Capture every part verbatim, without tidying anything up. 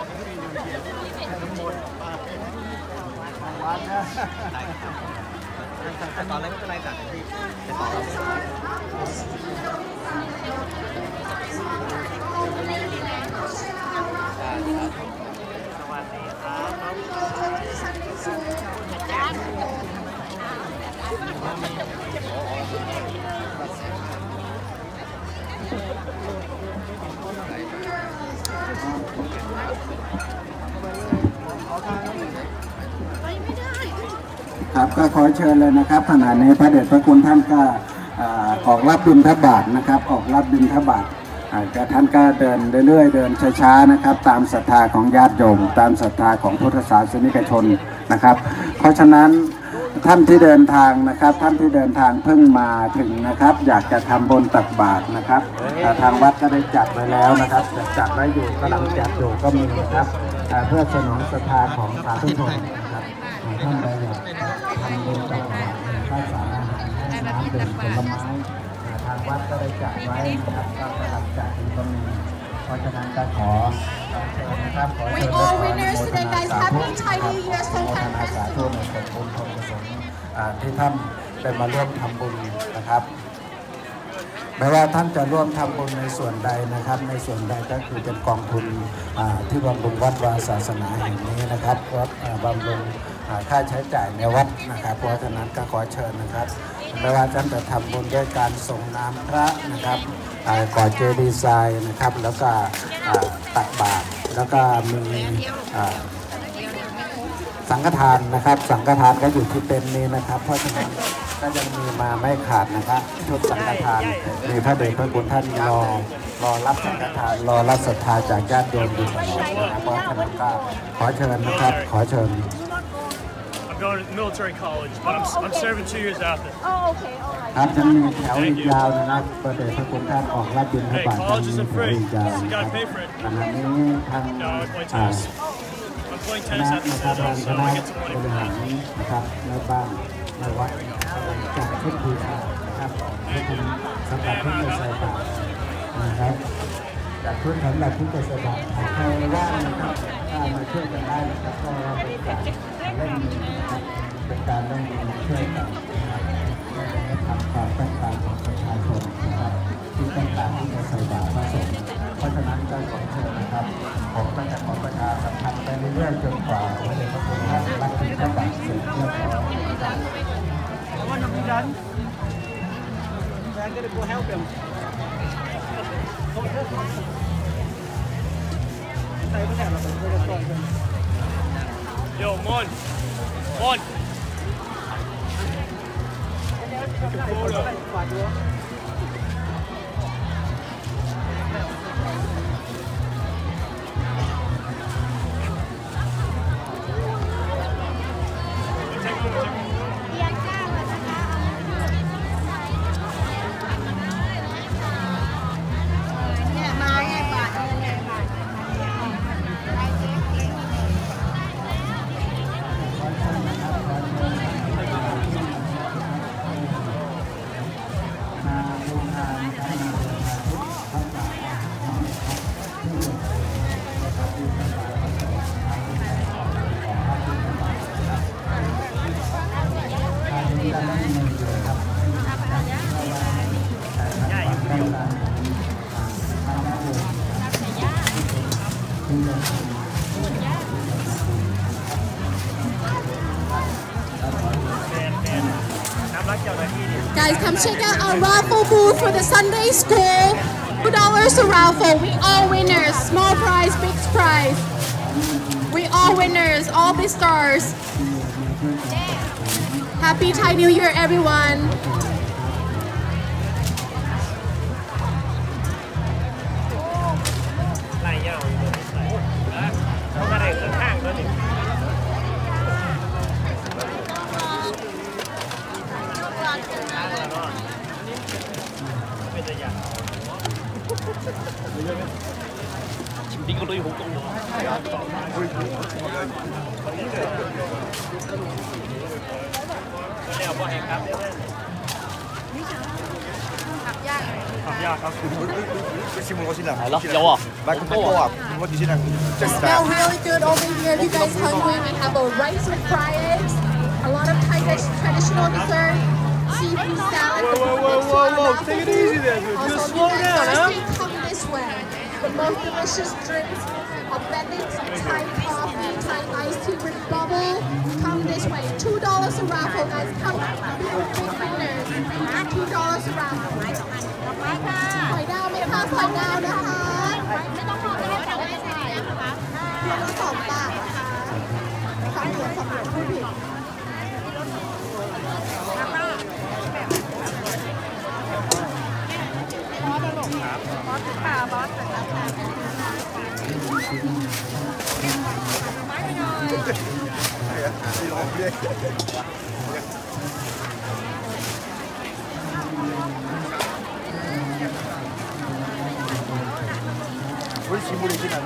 แต่ตอนแรกไม่เป็นไรจัดที่แต่ตอนเราสวัสดีครับก็ขอเชิญเลยนะครับขณะนี้พระเดชพระคุณท่านก็ออกรับบิณฑบาตนะครับออกรับบิณฑบาตก็ท่านก็เดินเรื่อยๆเดินช้าๆนะครับตามศรัทธาของญาติโยมตามศรัทธาของพุทธศาสนิกชนนะครับเพราะฉะนั้นท่านที่เดินทางนะครับท่านที่เดินทางเพิ่งมาถึงนะครับอยากจะทำบุญตักบาตรนะครับทางวัดก็ได้จัดไว้แล้วนะครับจัดไว้อยู่กำลังจัดอยู่ก็มีนะครับเพื่อสนองศรัทธาของสาธุชนนะครับท่านใดอยากทำบุญตักบาตรข้าวสารอาหารให้น้ำดื่มผลไม้ทางวัดก็ได้จัดไว้นะครับก็กำลังจัดอยู่ก็มีเพราะฉะนั้นก็ขอเชิญนะครับขอเชิญและขออนุโมทนาสาธุอนุโมทนาสาธุในผลบุญผลกุศลที่ท่านได้มาร่วมทำบุญนะครับไม่ว่าท่านจะร่วมทำบุญในส่วนใดนะครับในส่วนใดก็คือเป็นกองทุนที่บำรุงวัดวาศาสนาแห่งนี้นะครับวัดบำรุงค่าใช้จ่ายในวัดนะครับเพราะฉะนั้นก็ขอเชิญนะครับไม่ว่าท่านจะทำบุญด้วยการส่งน้ำพระนะครับก่อเจดีย์ทรายนะครับแล้วก็ตักบาตรแล้วก็มีสังฆทานนะครับสังฆทานก็อยู่ที่เต็นท์นี้นะครับเพราะฉะนั้นก็ยังมีมาไม่ขาดนะครับชุดสังฆทานมีพระเดชพระคุณท่านรอรอรับสังฆทานรอรับศรัทธาจากญาติโยมอยู่ตลอดนะครับเพราะฉะนั้นก็ขอเชิญนะครับขอเชิญ I'm going to military college, but I'm, I'm serving two years after. Oh, okay, all right. ครับยังมีแถวอีกยาวนะครับพระเดชพระคุณท่านออกรับบิณฑบาตยังมีแถวอีกยาวนะครับขณะนี้ทางคณะนะครับทางคณะบริหารนะครับในบ้านในวัดจัดชุดบูชานะครับให้คุณสำหรับผู้จะใส่บาตรนะครับจัดชุดสำหรับผู้จะใส่บาตรใครว่างนะครับถ้ามาช่วยกันได้นะครับก็เป็นการเล่นนะครับเป็นการเล่นช่วยกันนะครับทำความต้องการของประชาชนนะครับที่ต้องการที่จะใส่บาตรพระสงฆ์เพราะฉะนั้นก็ขอเชิญนะครับผมก็จะขอประชาสัมพันธ์ไปเรื่อยๆจนกว่าพระเดชพระคุณท่านรับบิณฑบาตเสร็จเรียบร้อยนะครับ When are we done? I'm gonna go help him. Yo, Mon. Mon. Guys, come check out our raffle booth for the Sunday school. two dollars a raffle. We all winners. Small prize, big prize. We all winners. All the stars. Happy Thai New Year, everyone. ไล่ยาวอยู่เลยเขามาได้ข้างๆแล้วนี่เป็นตัวอย่างจริงๆก็เลยหุบตรงนี้แล้วพอแห่งครับขับยากครับ 지금 오실라. 알아? 여워. 마이크 또 앞. 뭐 드시나? Smell really good over here. If you guys hungry, we have a rice with fried eggs, a lot of Thai dish, traditional dessert, seafood salad. Whoa, whoa, whoa, whoa, whoa. Take it easy there, dude. Also, Just if slow you down, guys huh? thirsty, come this way. The most delicious drinks are Bennett's Thai coffee, Thai iced tea with bubble. Come this way. Two dollars a raffle, guys. Come big winners. Two dollars a raffle. หอยดาวไหมคะหอยดาวนะคะไม่ต้องรอไม่ต้องไม่ใช่นะคะเพียงละสองบาทนะคะสองเหรียญสองเหรียญผู้ผิด 우리 지문이 지나는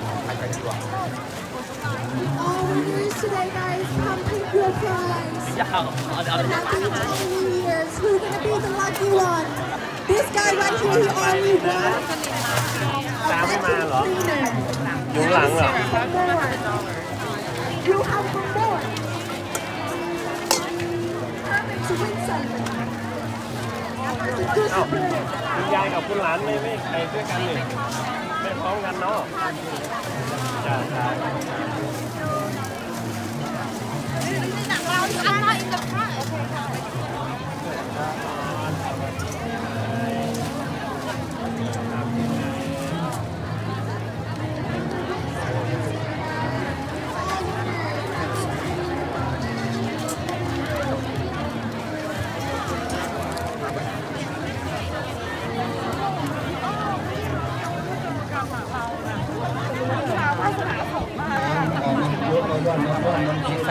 All winners today, guys, come pick your prize. Happy New Year's. Who's gonna be the lucky one? This guy right here, he only won. ตามไม่มาเหรอ Cleaner. อยู่หลังเหรอ For more. You have for more. Perfect to win something. Perfect to เอ้า win. คุณยายกับคุณหลานไม่ไม่ไปด้วยกันนี่ไม่พร้อมกันเนาะจ้าจ้า I'm not in the front. Okay.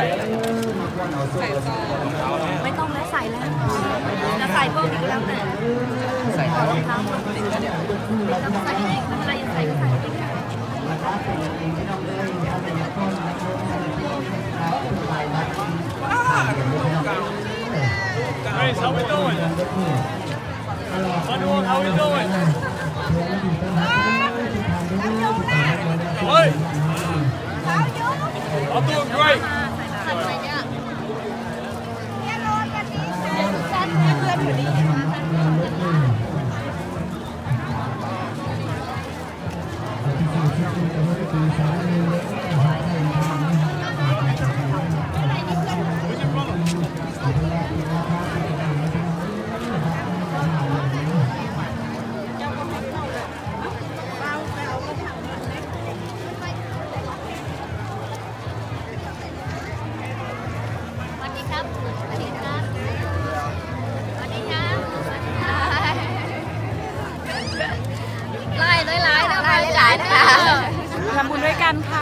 ไม่ต้องแล้วใส่แล้วจะใส่เพิ่มอีกแล้วแต่ใส่รองเท้าไม่ต้องใส่เองทำอะไรยังใส่ก็ใส่เอง Hey, how we doing? Underwood, how we doing? Hey! I'm doing great. ทำอะไรเนี่ยสวัสดีครับสวัสดีครับสวัสดีครับไล่ไล่ไล่ไล่ไล่นะคะทำบุญด้วยกันค่ะ